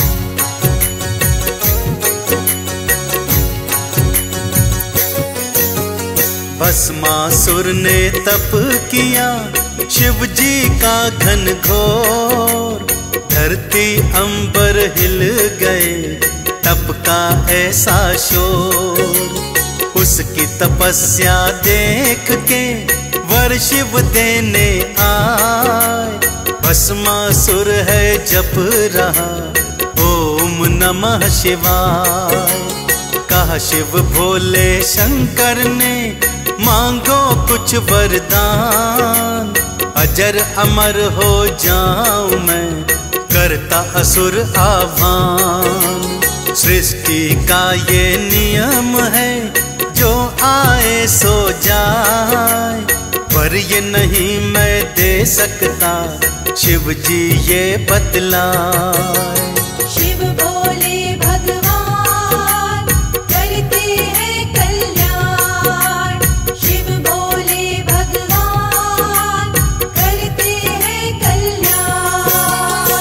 भस्मासुर ने तप किया शिव जी का घन घोर। धरती अंबर हिल गए तप का ऐसा शोर। उसकी तपस्या देख के वर शिव देने आए। भस्मासुर है जप रहा ओम नमः शिवाय। कहा शिव भोले शंकर ने मांगो कुछ वरदान। अजर अमर हो जाऊं मैं करता असुर आह्वान। सृष्टि का ये नियम है जो आए सो जाए। पर ये नहीं मैं दे सकता शिव जी ये बतलाए। शिव भोले भगवान करते हैं कल्याण। शिव भोले भगवान करते हैं कल्याण।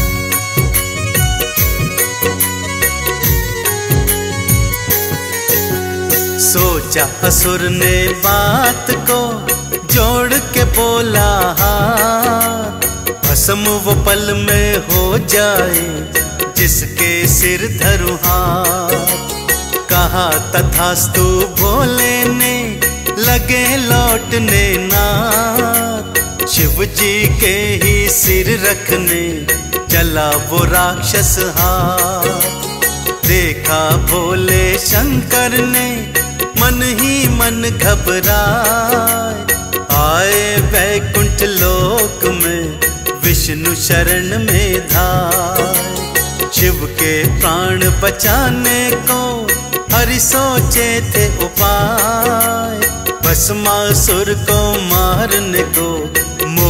सोचा असुर ने बात को जोड़ के बोला हाथ। भस्म वो पल में हो जाए जिसके सिर धरू हाथ। कहा तथास्तु भोले ने लगे लौटने नाथ। शिव जी के ही सिर रखने चला वो राक्षस हाथ। देखा भोले शंकर ने मन ही मन घबराए। आए वैकुंठ लोक में विष्णु शरण में धाय। शिव के प्राण बचाने को हरि सोचे थे उपाय। भस्मासुर को मारने को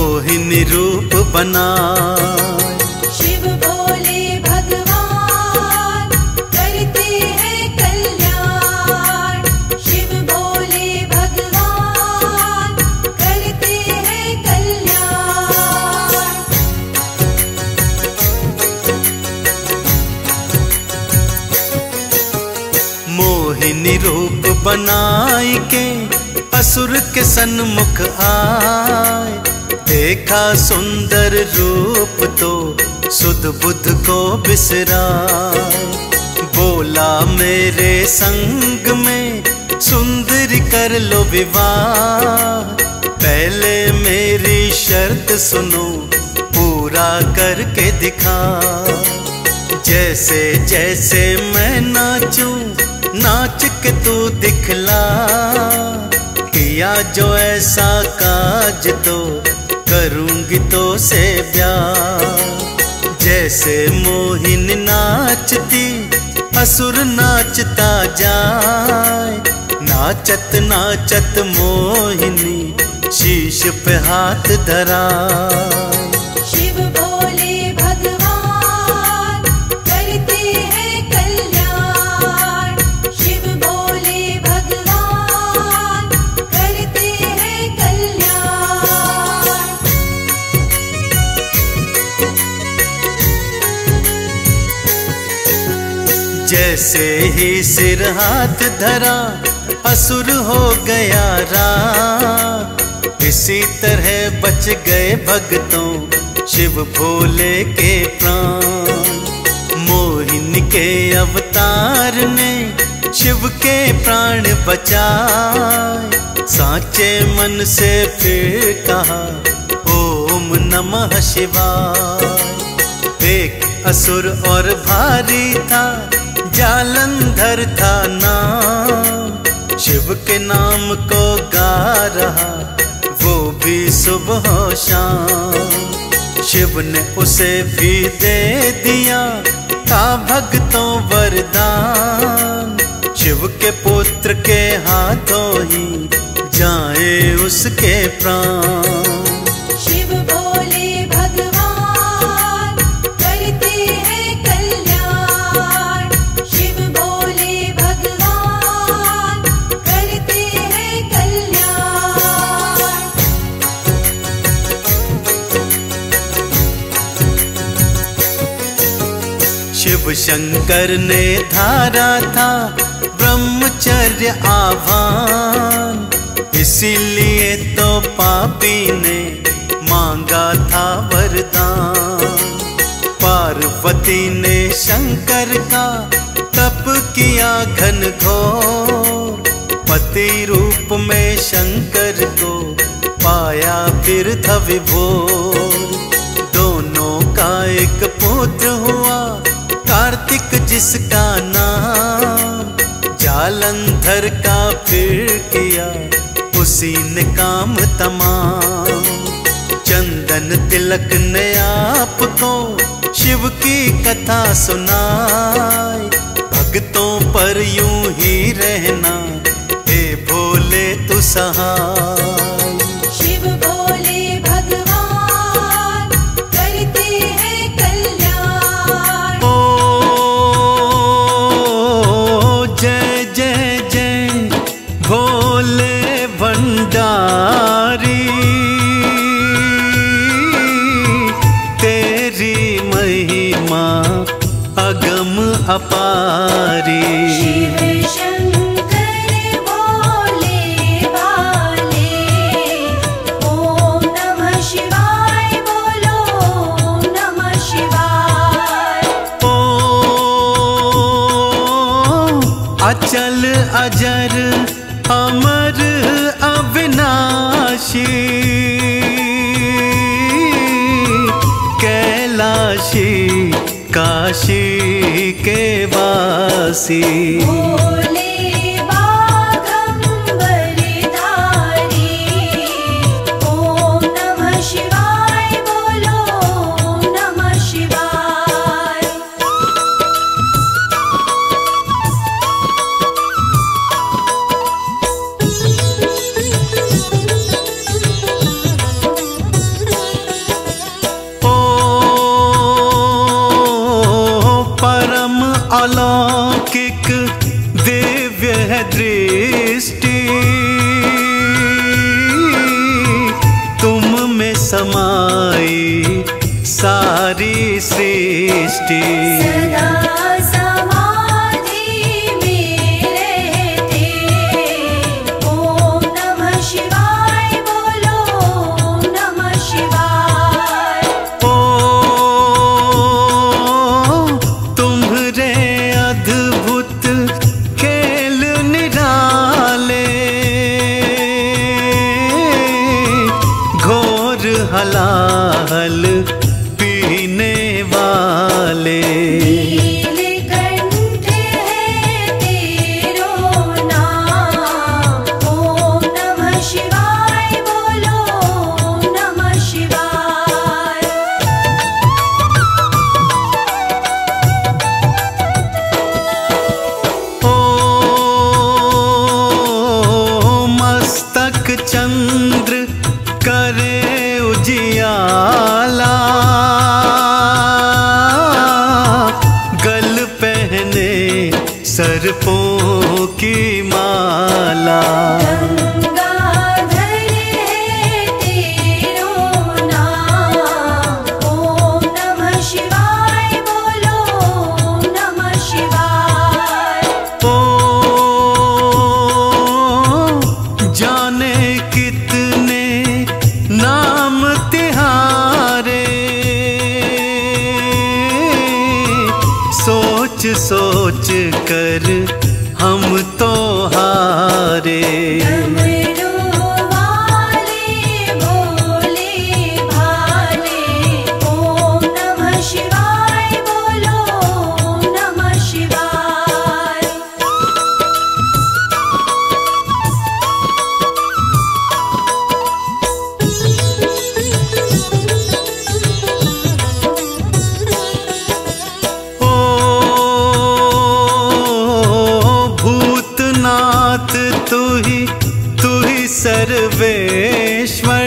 मोहिनी रूप बनाए। शिव भोले भगवान करते हैं कल्याण। शिव भोले भगवान करते हैं कल्याण। मोहिनी रूप बनाई के असुर के सन्मुख आए। देखा सुंदर रूप तो सुध बुध को बिसराए। बोला मेरे संग में सुंदरी कर लो विवाह। पहले मेरी शर्त सुनो पूरा करके दिखा। जैसे जैसे मैं नाचूं नाच के तू दिखला। किया जो ऐसा काज तो करूंगी तो से ब्याह। जैसे मोहिन नाचती असुर नाचता जाए। नाचत नाचत मोहिनी शीश पे हाथ धराए। शिव भोले भगवान करते हैं कल्याण। शिव भोले भगवान करते हैं कल्याण। जैसे ही सिर हाथ धरा असुर हो गया राम। इसी तरह बच गए भक्तों शिव भोले के प्राण। मोहिनी के अवतार ने शिव के प्राण बचाए। साचे मन से फिर कहा ओम नमः शिवाय। एक असुर और भारी था जालंधर था नाम। शिव के नाम को गा रहा वो भी सुबह शाम। शिव ने उसे भी दे दिया था भक्तों वरदान। शिव के पुत्र के हाथों ही जाए उसके प्राण। शिव भोले भगवान करते हैं कल्याण। शिव भोले भगवान करते हैं कल्याण। शिव शंकर ने धारा था ब्रह्मचर्य आह्वान। इसीलिए तो पापी ने मांगा था वरदान। पार्वती ने शंकर का तप किया घनघोर। पति रूप में शंकर को पाया फिर था विभोर। दोनों का एक पुत्र हुआ कार्तिक जिसका नाम। जालंधर का फिर किया उसी ने काम तमाम। चंदन तिलक ने आपको शिव की कथा सुनाई। भक्तों पर यूं ही रहना हे भोले तू सहाय। शिव भोले भगवान करते हैं कल्याण। ओ जय जय जय भोले भंडारी। तेरी महिमा अगम अपारी। शिव शंकर भोले भाले। ओम नमः शिवाय बोलो ओम नमः शिवाय। ओ अचल अजर अमर अविनाशी। कैलाशी काशी के वासी। भोले बागंबर धारी। ओम नमः शिवाय बोलो ओम नमः शिवाय। दृष्टि। सदा समाधि में रहते, ओम नमः शिवाय बोलो, ओम नमः शिवाय। ओ तुम्हरे अद्भुत खेल निराले, घोर हलाहल पीने वाले। नीलकंठ है तेरो नाम, ओम नमः शिवाय बोलो, ओम नमः शिवाय। ओ मस्तक चंद्र करे उजियाला, गल पहने सर्पों की माला। गंगाधर है तेरो नाम, ओम नमः शिवाय बोलो, ओम नमः शिवाय। ओ जाने कितने नाम तिहारे, सोच सोच कर हम तो हारे। डमरू वाले भोले भाले, ओम नमः शिवाय बोलो, ओम नमः शिवाय। ओ भूतनाथ तू ही तू ही सर्वेश्वर,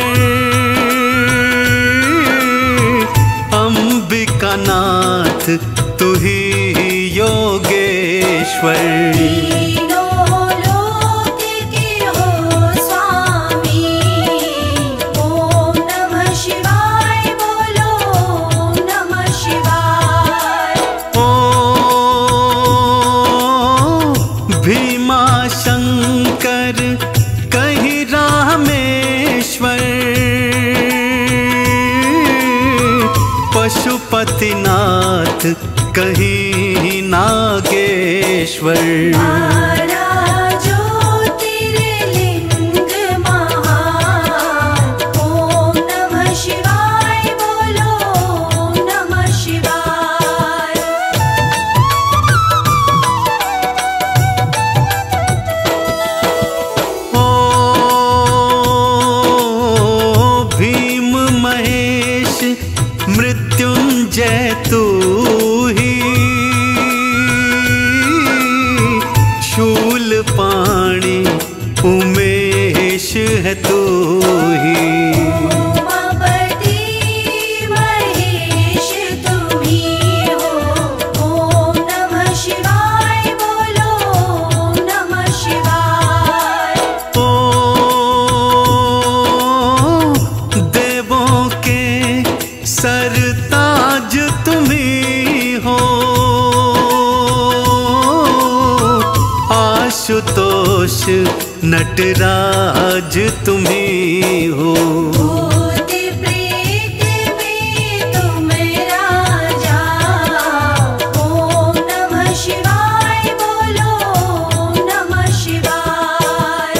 अंबिकानाथ तू ही योगेश्वर। तीनों लोक के हो स्वामी, ओम नमः शिवाय बोलो, ओम नमः शिवाय। ओ भीमा शंकर कहीं रामेश्वर, पशुपतिनाथ कहीं नागेश्वर। बारह ज्योतिर्लिंग महान, ओम नमः शिवाय बोलो, ओम नमः शिवाय। ओ भीम महेश मृत्युंजय तू ही, शूलपाणि उमेश है तू ही। उमापति महेश तुम्ही हो, ओम नमः शिवाय बोलो, ओम नमः शिवाय। ओ देवों के सरताज तुम्ही हो, आशुतोष नटराज तुम्ही हो। भूत प्रेत में तुम राजा, ओम नमः शिवाय बोलो, ओम नमः शिवाय।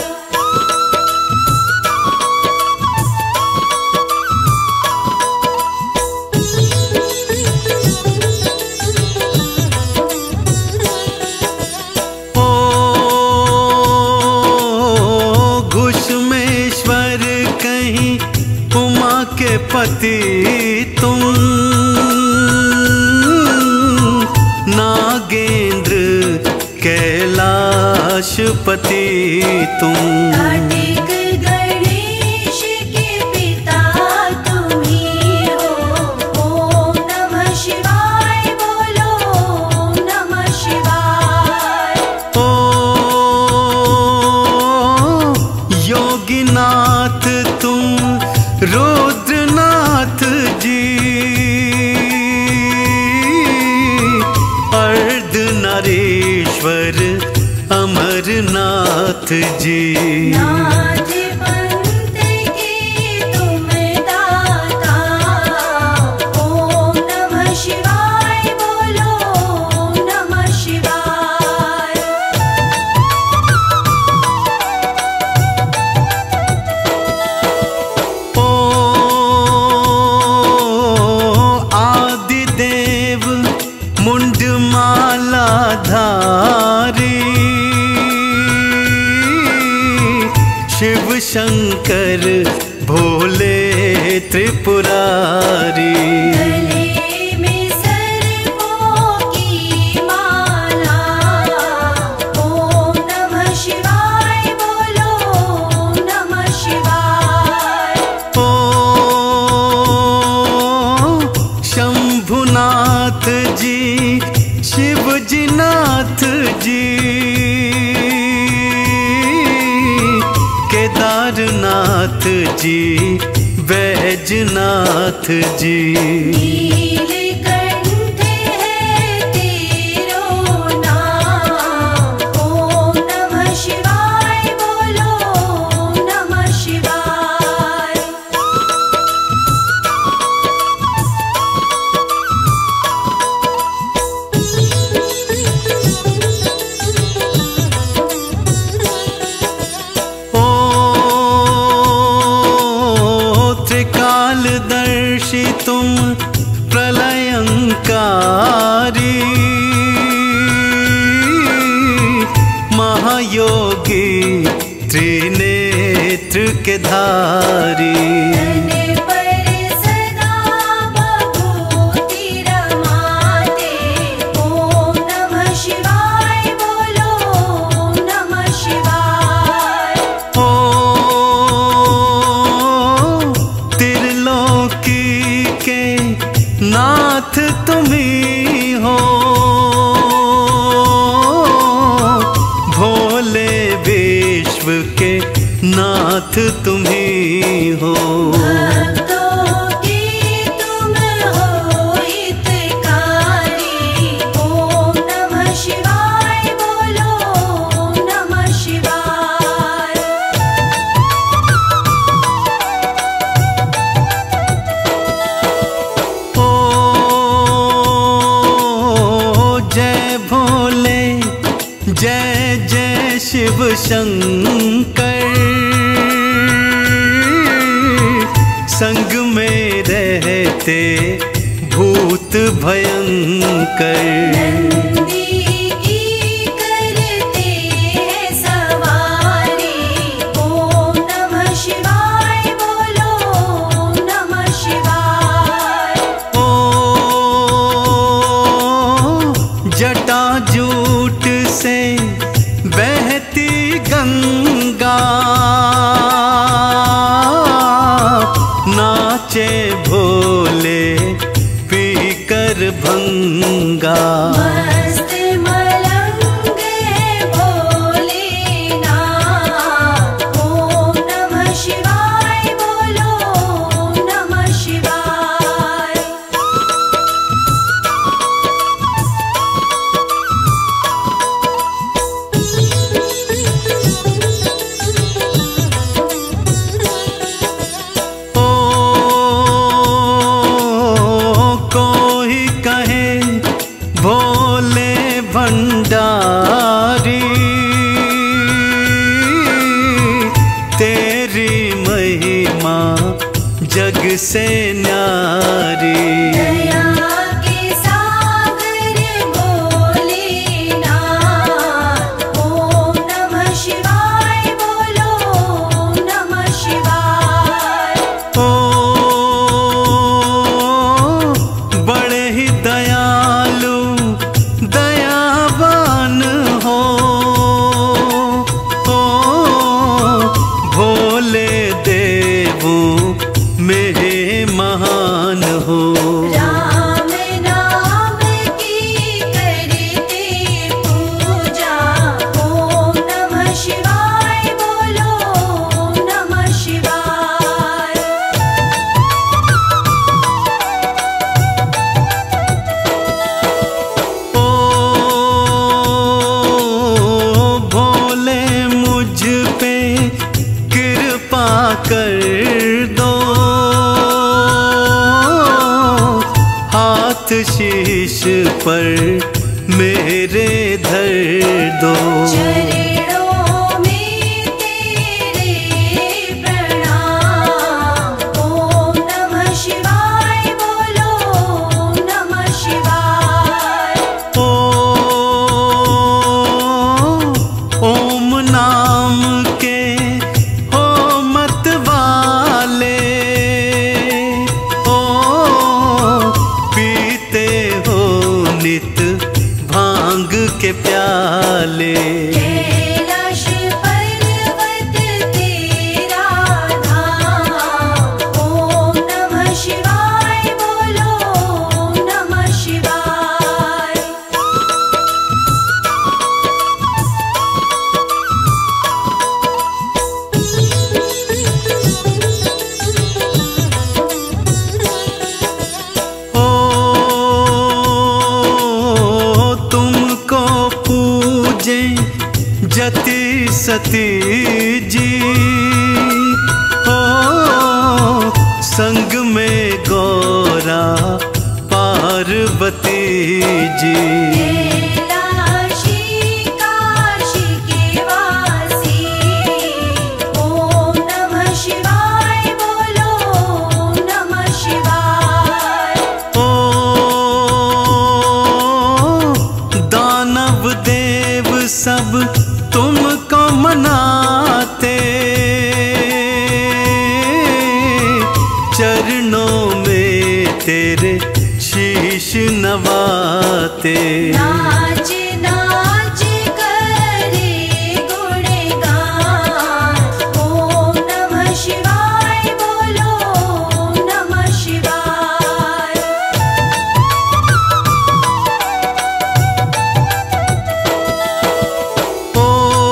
ओ घुष्मेश्वर कहीं उमा के पति तुम, नागेंद्र कैलाशपति तुम। कार्तिक गणेश के पिता तुम्ही हो, ओम नमः शिवाय बोलो, ओम नमः शिवाय। ओ योगीनाथ तुम रुद्रनाथ जी, ईश्वर अमरनाथ जी। नाथ पंथ के तुम दाता, ओम नमः शिवाय बोलो ओम नमः शिवाय। ओ आदिदेव मुंडमाला धारी, शिव शंकर भोले त्रिपुरारी। गले में सर्पों की माला, ओम नमः शिवाय बोलो ओम नमः शिवाय। ओ शंभुनाथ जी शिव जी नाथ जी, केदारनाथ जी बैजनाथ जी। नीलकंठ है तेरो नाम, ओम नमः शिवाय बोलो ओम नमः शिवाय। त्रिकालदर्शी तुम प्रलयंकारी, महायोगी त्रिनेत्र के धारी। तन पर सदा भभूति रमाते, ओम नमः शिवाय बोलो ओम नमः शिवाय। ओ त्रिलोकी के नाथ तुम्ही हो, भोले विश्व के नाथ तुम्ही हो। भक्तों की तुम हो हितकारी, ओम नमः शिवाय बोलो ओम नमः शिवाय। ओ जय भोले जय जय शिव शंकर, संग में रहते भूत भयंकर। नंदी की करते हैं सवारी, ओम नमः शिवाय बोलो ओम नमः शिवाय। ओ जटाजूट से बहती गंगा, नाचे भोले पीकर भंगा। मस्त मलंग है भोलेनाथ, ओम नमः शिवाय बोलो ओम नमः शिवाय। ओ कोई कहे भोले भंडारी, तेरी महिमा जग से न्यारी। दया के सागर भोलेनाथ, ओम नमः शिवाय बोलो ओम नमः शिवाय। ओ बड़े ही दयालु दयावान हो, ओ भोले देवों में महान हो। राम नाम की करते पूजा, ओम नमः शिवाय बोलो ओम नमः शिवाय। ओ हाथ शीश पर मेरे धर दो। चरणों में तेरे प्रणाम। ओम नमः शिवाय बोलो, ओम नमः शिवाय। ओ ओम नाम के हो मत वाले, ओ पीते हो नित भांग के प्याले। कैलाश पर्वत तेरा धाम। ओम नमः शिवाय बोलो, ओम नमः शिवाय। ओ तुमको पूजे जति सती जी, ओ संग में गौरा पार्वती जी। कैलाशी काशी के वासी। ओम नमः शिवाय बोलो, ओम नमः शिवाय। ओ दानव देव सब तुमको मनाते, चरणों में तेरे शीश नवाते। नाच नाच करे गुणगान। ओम नमः शिवाय बोलो, ओम नमः शिवाय। ओ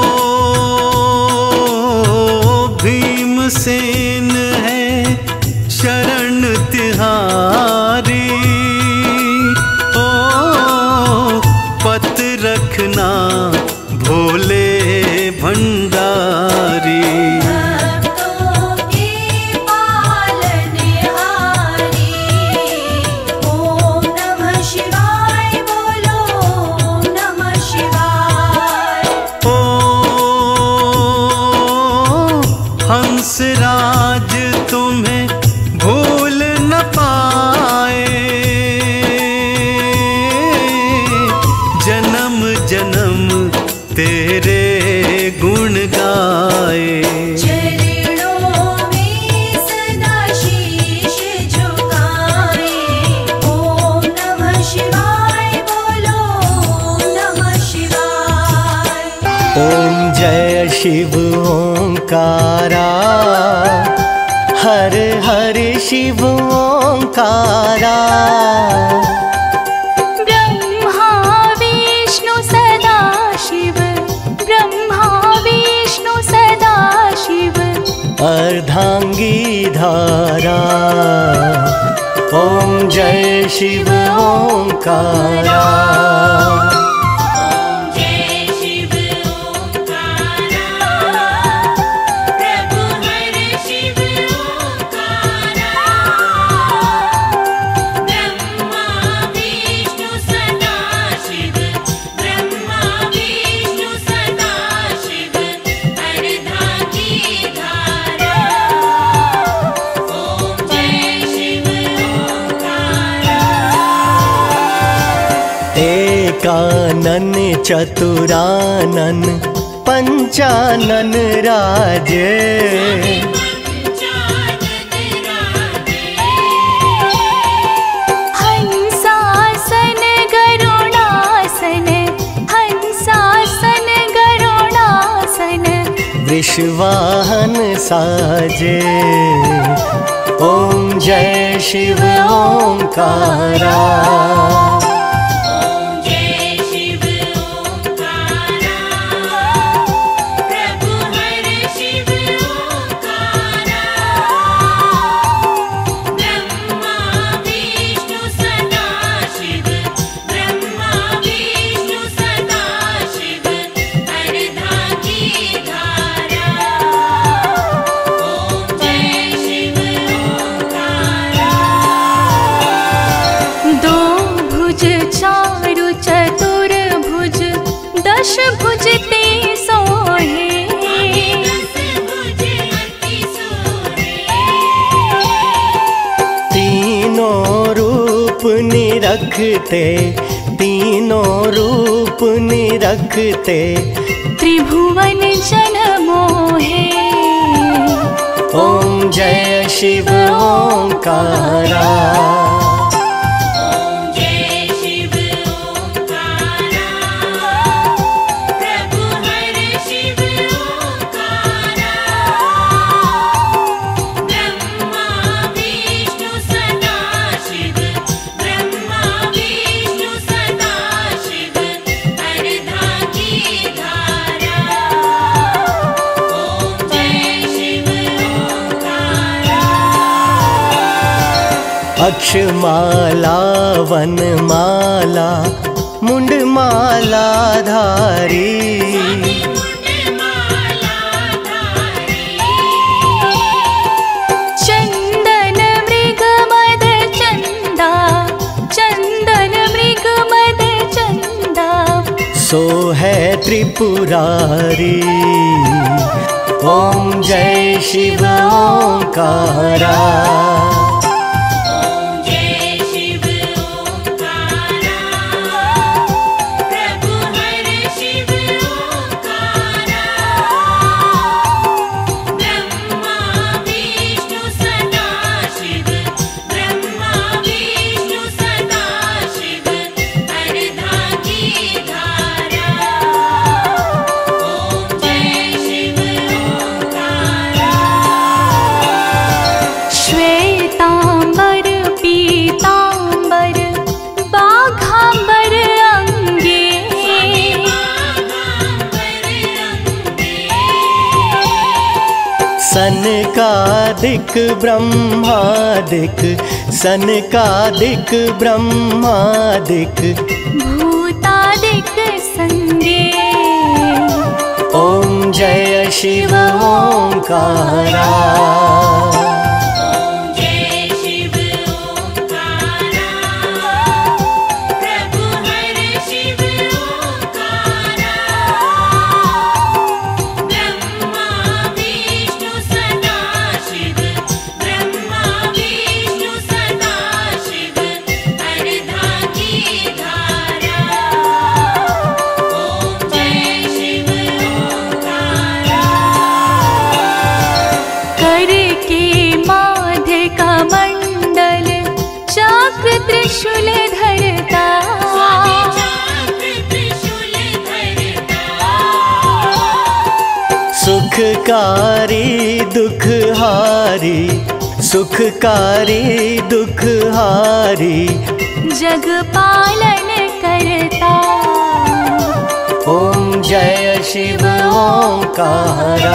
भीमसेन है शरण तिहारी, ओ पत रखना भोले भंडारी। भक्तों के पालनहारी। ओम नमः शिवाय बोलो, ओम नमः शिवाय। ओ हंसराज तुम्हें भूल न पाए, जन्म जन्म तेरे गुण गाए। चरणों में सदा शीश झुकाए। ओम नमः शिवाय बोलो, ओम नमः शिवाय। ओम जय शिव ओंकारा, हर हर शिव ओंकारा। ब्रह्मा विष्णु सदा शिव, ब्रह्मा विष्णु सदा शिव। अर्धांगी धारा। ओम जय शिव ओंकारा। एकानन चतुरानन पंचानन राजे। हंसासन गरुणासन, हंसासन गरुणासन। विश्वाहन साजे। ओम जय शिव ओंकारा। दो दश भुजते सोहे। तीनों रूप निरखते, तीनों रूप निरखते, त्रिभुवन जन मोहे। ओम जय शिव ओंकारा। अक्षमाला वनमाला मुंडमाला धारी, चंदन मृग मद चंदा, चंदन मृग मद चंदा, सो है त्रिपुरारी। ओम जय शिव ओंकारा। सनकादिक ब्रह्मादिक, सनकादिक ब्रह्मादिक, भूतादिक संगे। ओम जय शिव ओंकारा। त्रिशूल धरता, सुखकारी दुखहारी, सुखकारी दुखहारी, जग पालन करता। ओम जय शिव ओंकारा।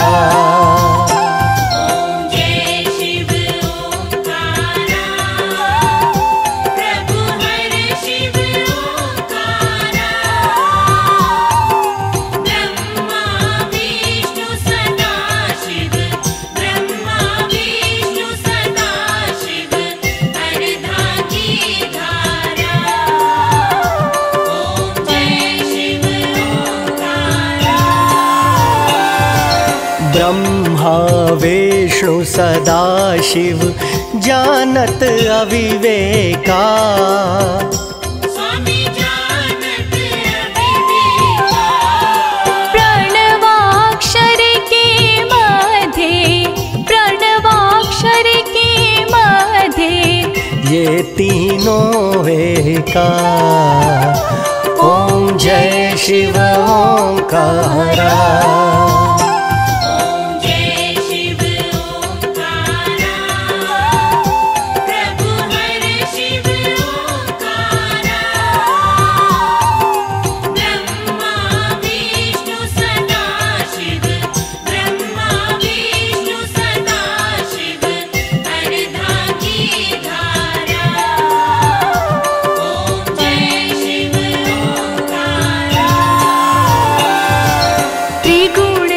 ब्रह्मा विष्णु सदा शिव जानत अविवेका, स्वामी जानत अविवेका। प्रणवाक्षर के मध्य, प्रणवाक्षर के मध्य, ये तीनों एका। ओम जय शिव ओंकारा। त्रिगुण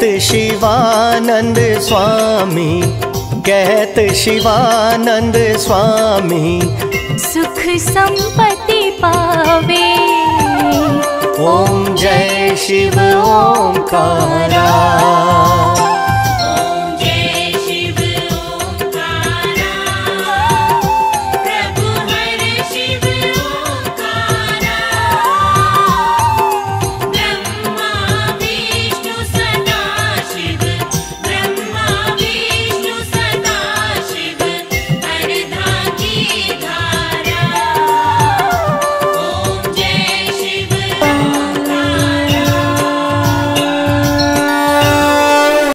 शिवानंद स्वामी, कहत शिवानंद स्वामी, सुख संपत्ति पावे। ओम जय शिव ओंकारा।